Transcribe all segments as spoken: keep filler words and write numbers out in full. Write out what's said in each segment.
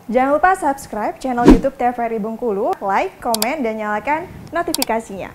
Jangan lupa subscribe channel YouTube T V R I Bengkulu, like, komen, dan nyalakan notifikasinya.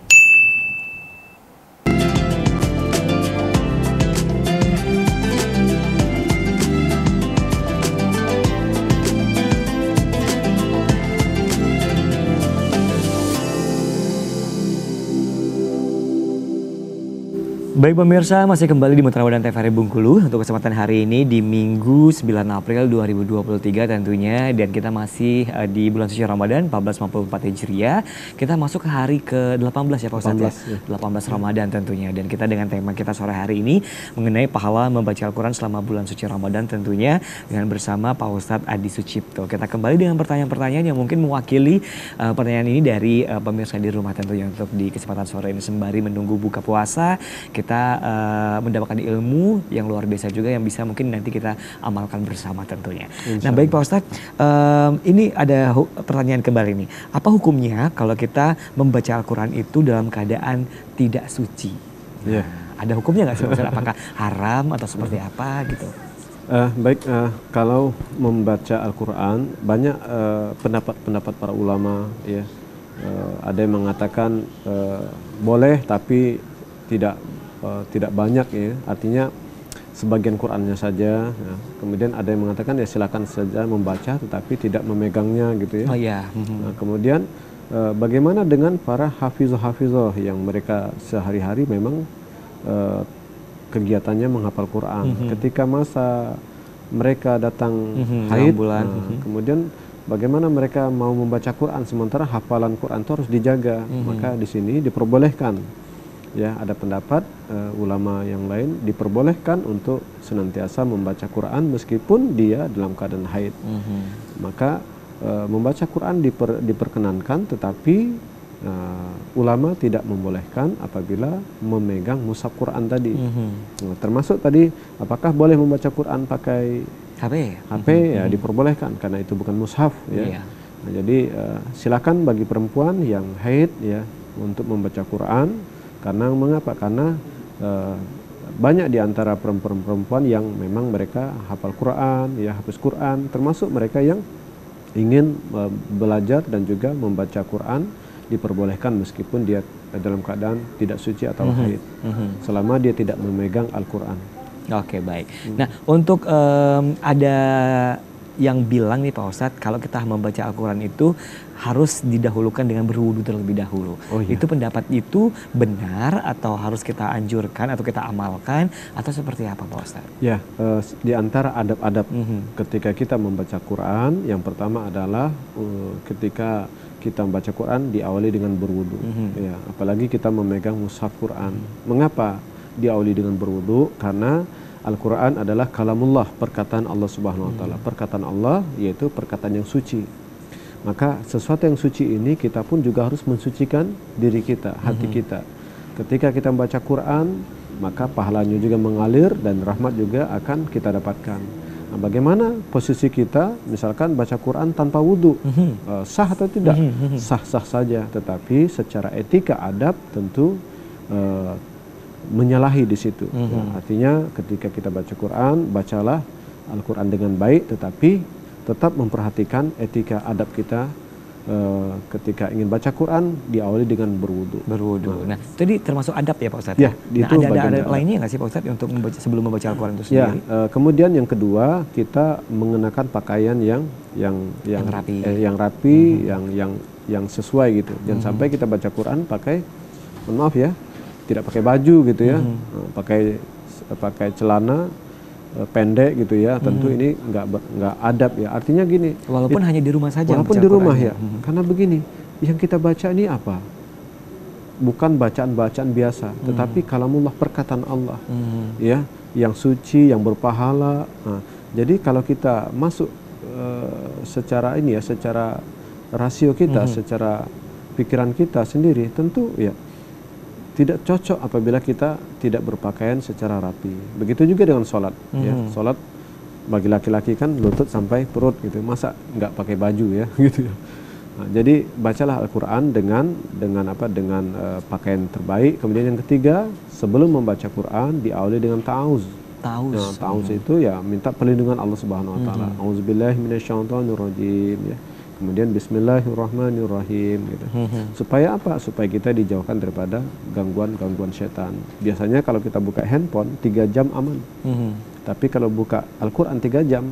Baik pemirsa, masih kembali di Mitra Ramadan T V R I Bengkulu untuk kesempatan hari ini di Minggu sembilan April dua ribu dua puluh tiga tentunya, dan kita masih uh, di bulan suci Ramadan empat belas lima puluh empat Hijriah. Kita masuk ke hari ke delapan belas ya Pak Ustadz, delapan belas, ya? delapan belas Ramadan tentunya, dan kita dengan tema kita sore hari ini mengenai pahala membaca Al-Quran selama bulan suci Ramadan tentunya, dengan bersama Pak Ustadz Adi Sucipto. Kita kembali dengan pertanyaan-pertanyaan yang mungkin mewakili uh, pertanyaan ini dari uh, pemirsa di rumah tentunya, untuk di kesempatan sore ini sembari menunggu buka puasa. Kita uh, mendapatkan ilmu yang luar biasa juga yang bisa mungkin nanti kita amalkan bersama tentunya. Nah baik Pak Ustadz, um, ini ada pertanyaan kembali nih. Apa hukumnya kalau kita membaca Al-Quran itu dalam keadaan tidak suci? Nah, yeah. Ada hukumnya nggak sih Pak Ustadz? Apakah haram atau seperti apa gitu? Uh, baik, uh, kalau membaca Al-Quran banyak pendapat-pendapat uh, para ulama, ya. Uh, ada yang mengatakan uh, boleh tapi tidak Uh, tidak banyak, ya, artinya sebagian Qurannya saja, ya. Kemudian ada yang mengatakan ya silakan saja membaca tetapi tidak memegangnya gitu ya. Oh ya. Nah, kemudian uh, bagaimana dengan para hafizoh-hafizoh yang mereka sehari-hari memang uh, kegiatannya menghafal Quran. Mm-hmm. Ketika masa mereka datang mm-hmm, haid, bulan. Nah, Mm-hmm. kemudian bagaimana mereka mau membaca Quran sementara hafalan Quran itu harus dijaga. Mm-hmm. Maka di sini diperbolehkan. Ya, ada pendapat uh, ulama yang lain diperbolehkan untuk senantiasa membaca Quran meskipun dia dalam keadaan haid. Mm-hmm. Maka uh, membaca Quran diper, diperkenankan, tetapi uh, ulama tidak membolehkan apabila memegang mushaf Quran tadi. Mm-hmm. Nah, termasuk tadi apakah boleh membaca Quran pakai H P? H P mm-hmm. Ya diperbolehkan karena itu bukan mushaf, ya. Yeah. Nah, jadi uh, silakan bagi perempuan yang haid, ya, untuk membaca Quran. Karena mengapa? Karena uh, banyak di antara perempuan-perempuan yang memang mereka hafal Quran, ya, hafiz Quran, termasuk mereka yang ingin uh, belajar dan juga membaca Quran, diperbolehkan meskipun dia dalam keadaan tidak suci atau mm-hmm. haid, mm-hmm. selama dia tidak memegang Al-Quran. Oke, baik. Hmm. Nah, untuk um, ada yang bilang nih Pak Ustadz, kalau kita membaca Al-Quran itu harus didahulukan dengan berwudu terlebih dahulu. Oh, iya. Itu pendapat itu benar atau harus kita anjurkan atau kita amalkan atau seperti apa Pak Ustadz? Ya, uh, di antara adab-adab mm-hmm. ketika kita membaca Quran, yang pertama adalah uh, ketika kita membaca Quran diawali dengan berwudu. Mm-hmm. Ya, apalagi kita memegang mushaf Quran. Mm-hmm. Mengapa diawali dengan berwudu? Karena Al-Quran adalah kalamullah, perkataan Allah Subhanahu Wa Taala. Perkataan Allah yaitu perkataan yang suci. Maka sesuatu yang suci ini kita pun juga harus mensucikan diri kita, hati mm-hmm. kita. Ketika kita membaca Quran, maka pahalanya juga mengalir dan rahmat juga akan kita dapatkan. Nah, bagaimana posisi kita, misalkan baca Quran tanpa wudhu, mm-hmm. uh, sah atau tidak? Mm-hmm. Sah-sah saja, tetapi secara etika adab tentu uh, menyalahi di situ. Mm-hmm. Ya, artinya ketika kita baca Quran, bacalah Al-Quran dengan baik, tetapi tetap memperhatikan etika adab kita. Uh, ketika ingin baca Quran diawali dengan berwudu. Berwudu. Nah, nah tadi termasuk adab ya Pak Ustadz? Ya, nah, itu ada ada, ada adab lainnya nggak sih Pak Ustadz untuk membaca, sebelum membaca Al-Quran itu sendiri? Ya, uh, kemudian yang kedua kita mengenakan pakaian yang yang yang, yang rapi, eh, yang rapi, mm-hmm. yang yang yang sesuai gitu. Jangan mm-hmm. sampai kita baca Quran pakai, mohon maaf ya, tidak pakai baju gitu ya, mm-hmm. uh, pakai pakai celana pendek gitu ya, tentu hmm. ini nggak nggak adab ya. Artinya gini, walaupun it, hanya di rumah saja, walaupun di rumah ya, hmm. karena begini, yang kita baca ini apa? Bukan bacaan-bacaan biasa, hmm. tetapi kalamullah, perkataan Allah, hmm. ya, yang suci, yang berpahala. Nah, jadi kalau kita masuk uh, secara ini ya, secara rasio kita, hmm. secara pikiran kita sendiri, tentu ya tidak cocok apabila kita tidak berpakaian secara rapi. Begitu juga dengan sholat. Mm-hmm. Ya, sholat bagi laki-laki kan lutut sampai perut gitu. Masa nggak pakai baju ya, gitu ya. Nah, jadi bacalah Al-Quran dengan dengan apa? Dengan uh, pakaian terbaik. Kemudian yang ketiga, sebelum membaca Quran diawali dengan ta'awuz. Nah, Taus. taus Hmm. itu ya minta perlindungan Allah Subhanahu wa taala. Mhm. Auzubillahi minasyaitonirrajim ya. Kemudian bismillahirrahmanirrahim gitu. Mhm. Supaya apa? Supaya kita dijauhkan daripada gangguan-gangguan setan. Biasanya kalau kita buka handphone tiga jam aman. Mhm. Tapi kalau buka Al-Qur'an tiga jam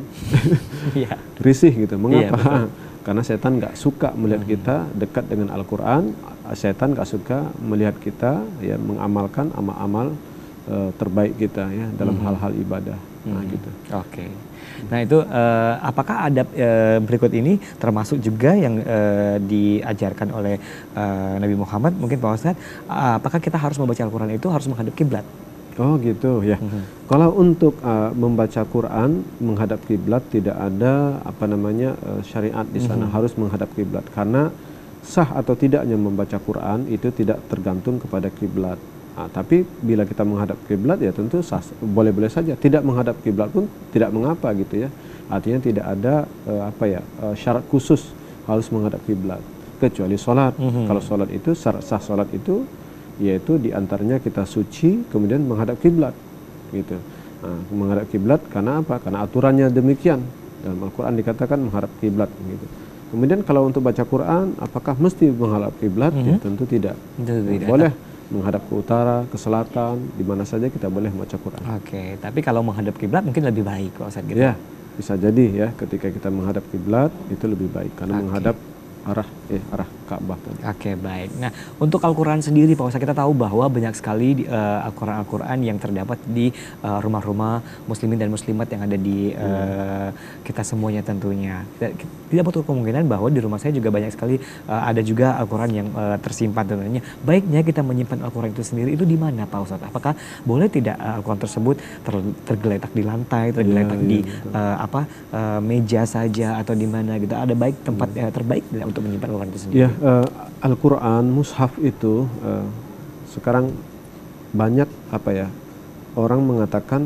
Iya. risih gitu. Mengapa? Iya, Karena setan nggak suka melihat kita dekat dengan Al-Quran. Setan nggak suka melihat kita ya mengamalkan amal-amal uh, terbaik kita ya dalam Mhm. hal-hal ibadah. Nah Mhm. gitu. Oke. Nah itu eh, apakah adab eh, berikut ini termasuk juga yang eh, diajarkan oleh eh, Nabi Muhammad mungkin Pak Ustadz? Ah, apakah kita harus membaca Al-Quran itu harus menghadap kiblat? Oh gitu ya. Mhm. Kalau untuk uh, membaca Quran menghadap kiblat tidak ada apa namanya uh, syariat di sana Mhm. harus menghadap kiblat karena sah atau tidaknya membaca Quran itu tidak tergantung kepada kiblat. Nah, tapi bila kita menghadap kiblat ya tentu sah, boleh-boleh saja. Tidak menghadap kiblat pun tidak mengapa gitu ya. Artinya tidak ada uh, apa ya uh, syarat khusus harus menghadap kiblat kecuali sholat. Mhm. Kalau sholat itu syarat sah sholat itu yaitu diantaranya kita suci kemudian menghadap kiblat gitu. Nah, menghadap kiblat karena apa? Karena aturannya demikian. Dalam Al-Quran dikatakan menghadap kiblat gitu. Kemudian kalau untuk baca Quran apakah mesti menghadap kiblat? Mhm. Ya tentu tidak. Tentu tidak. Boleh menghadap ke utara, ke selatan, di mana saja kita boleh baca Quran. Oke, tapi kalau menghadap kiblat mungkin lebih baik Pak Ustadz gitu. Ya, bisa jadi ya ketika kita menghadap kiblat itu lebih baik karena Oke. menghadap arah eh arah Ka'bah tadi. Oke, baik. Nah, untuk Al-Quran sendiri Pak Ustadz, kita tahu bahwa banyak sekali uh, Al-Quran-Al-Quran yang terdapat di uh, rumah-rumah muslimin dan muslimat yang ada di uh, kita semuanya tentunya. Tidak, tidak betul kemungkinan bahwa di rumah saya juga banyak sekali uh, ada juga Al-Quran yang uh, tersimpan tentunya. Baiknya kita menyimpan Al-Quran itu sendiri itu di mana Pak Ustadz? Apakah boleh tidak uh, Al-Quran tersebut ter, tergeletak di lantai, tergeletak Ya, di ya, betul. uh, apa uh, meja saja atau di mana gitu? Ada baik tempat uh, terbaik tidak untuk menyimpan Al-Quran itu sendiri? Ya, uh, Al-Quran, mushaf itu uh, sekarang banyak apa ya orang mengatakan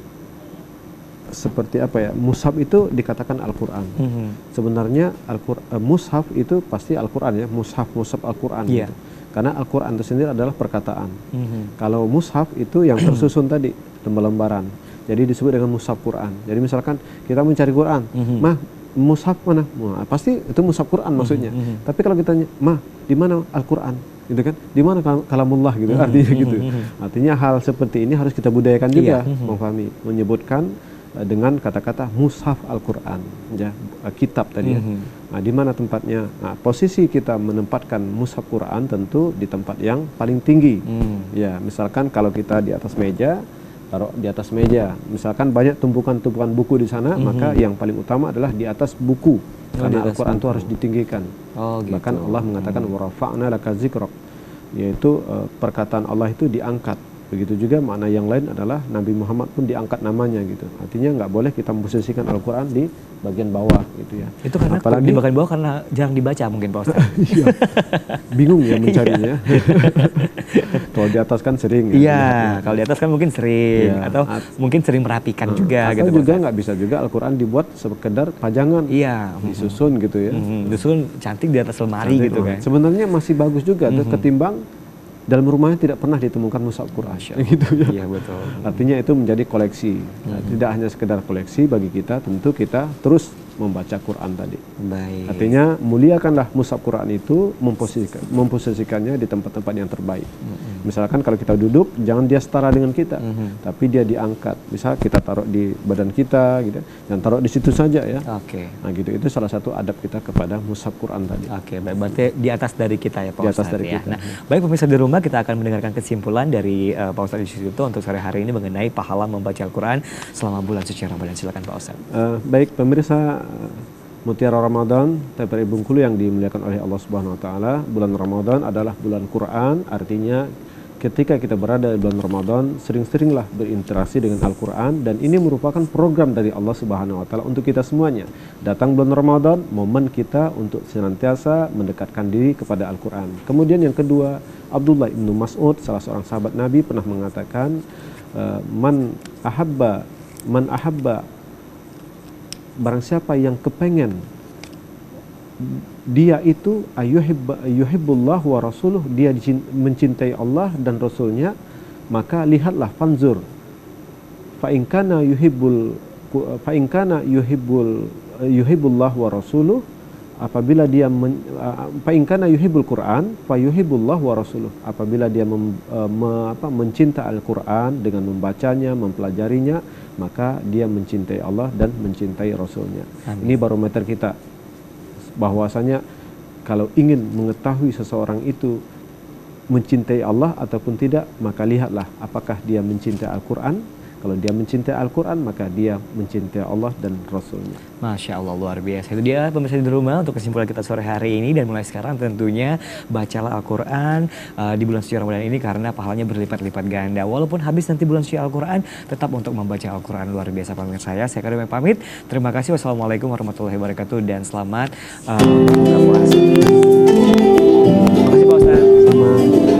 seperti apa ya mushaf itu dikatakan Al-Quran. Mhm. Sebenarnya Al-Quran, uh, mushaf itu pasti Al-Quran ya, mushaf mushaf Al-Quran. Iya. Gitu. Karena Al-Quran itu sendiri adalah perkataan. Mhm. Kalau mushaf itu yang tersusun tadi lembar-lembaran. Jadi disebut dengan mushaf Quran. Jadi misalkan kita mencari Quran, Mhm. mah mushaf mana? Wah, pasti itu mushaf Quran maksudnya. Mhm. Tapi kalau kita tanya, mah di mana Al-Quran? Gitu kan? Di mana kalam- kalamullah gitu? Mhm. Artinya gitu. Mhm. Artinya hal seperti ini harus kita budayakan juga, Iya. Mhm. memahami, menyebutkan uh, dengan kata-kata mushaf Al-Quran, ya, uh, kitab tadi ya. Mhm. Nah, di mana tempatnya? Nah, posisi kita menempatkan mushaf Quran tentu di tempat yang paling tinggi. Mhm. Ya, misalkan kalau kita di atas meja, taruh di atas meja. Misalkan banyak tumpukan-tumpukan buku di sana, Mhm. maka yang paling utama adalah di atas buku. Oh, Karena di atas Al-Quran itu buku. harus ditinggikan. Oh, gitu. Bahkan Allah mengatakan Hmm. warafa'na laka zikrak, yaitu uh, perkataan Allah itu diangkat. Begitu juga makna yang lain adalah Nabi Muhammad pun diangkat namanya gitu. Artinya nggak boleh kita memposisikan Al-Quran di bagian bawah gitu ya. Itu karena Apalagi di bagian bawah karena jarang dibaca mungkin Pak Ustadz. iya, bingung ya mencarinya. Kalau di atas kan sering ya. Iya, kalau di atas kan mungkin sering Iya. atau At- mungkin sering merapikan juga Atau gitu Pak juga Ustadz. nggak bisa juga Al-Quran dibuat sekedar pajangan, Iya. disusun gitu ya. Mhm. Disusun cantik di atas lemari Nanti, gitu oh, kan. sebenarnya masih bagus juga tuh ketimbang dalam rumahnya tidak pernah ditemukan mushaf Quran. Masya Allah. Gitu ya. Iya betul. Artinya itu menjadi koleksi. Nah, tidak hanya sekedar koleksi bagi kita, tentu kita terus membaca Quran tadi. Baik. Artinya muliakanlah mushaf Quran itu, memposisikan, memposisikannya di tempat-tempat yang terbaik. Misalkan kalau kita duduk, jangan dia setara dengan kita, Mhm. tapi dia diangkat. Misal kita taruh di badan kita, gitu, dan taruh di situ saja ya. Oke. Nah gitu, itu salah satu adab kita kepada mushaf Quran tadi. Oke, baik. Berarti di atas dari kita ya Pak Di atas Ustadz dari ya. kita. Nah, baik pemirsa di rumah, kita akan mendengarkan kesimpulan dari uh, Pak Ustadz Yusuf untuk sore hari ini mengenai pahala membaca Al-Quran selama bulan suci Ramadan. Silakan Pak Ustadz. Uh, baik pemirsa uh, Mutiara Ramadan, T V R I Bengkulu yang dimuliakan oleh Allah Subhanahu Wa Taala, bulan Ramadan adalah bulan Quran. Artinya ketika kita berada di bulan Ramadan, sering-seringlah berinteraksi dengan Al-Quran, dan ini merupakan program dari Allah Subhanahu Wa Taala untuk kita semuanya. Datang bulan Ramadan, momen kita untuk senantiasa mendekatkan diri kepada Al-Quran. Kemudian yang kedua, Abdullah ibnu Mas'ud, salah seorang sahabat Nabi, pernah mengatakan, uh, man ahabba man ahabba barang siapa yang kepengen dia itu ayyuhibba ayyuhibbullah wa rasuluh, dia mencintai Allah dan Rasulnya, maka lihatlah fanzur fa in kana yuhibbul fa in kana yuhibbul yuhibbullah wa rasuluh, apabila dia men, fa in kana yuhibbul Quran fa yuhibbullah wa rasuluh, apabila dia mem, me, apa, mencinta Al-Quran dengan membacanya, mempelajarinya, maka dia mencintai Allah dan mencintai Rasulnya. Amin. Ini barometer kita bahwasanya kalau ingin mengetahui seseorang itu mencintai Allah ataupun tidak, maka lihatlah apakah dia mencintai Al-Quran. Kalau dia mencintai Al-Quran, maka dia mencintai Allah dan Rasulnya. Masya Allah, luar biasa. Itu dia pemirsa di rumah untuk kesimpulan kita sore hari ini. Dan mulai sekarang tentunya bacalah Al-Quran uh, di bulan suci Ramadan ini, karena pahalanya berlipat-lipat ganda. Walaupun habis nanti bulan suci Al-Quran, tetap untuk membaca Al-Quran. Luar biasa pemirsa saya. Saya Karim pamit. Terima kasih. Wassalamualaikum warahmatullahi wabarakatuh. Dan selamat uh, buka puasa. Terima kasih Pak Ustadz. Sama.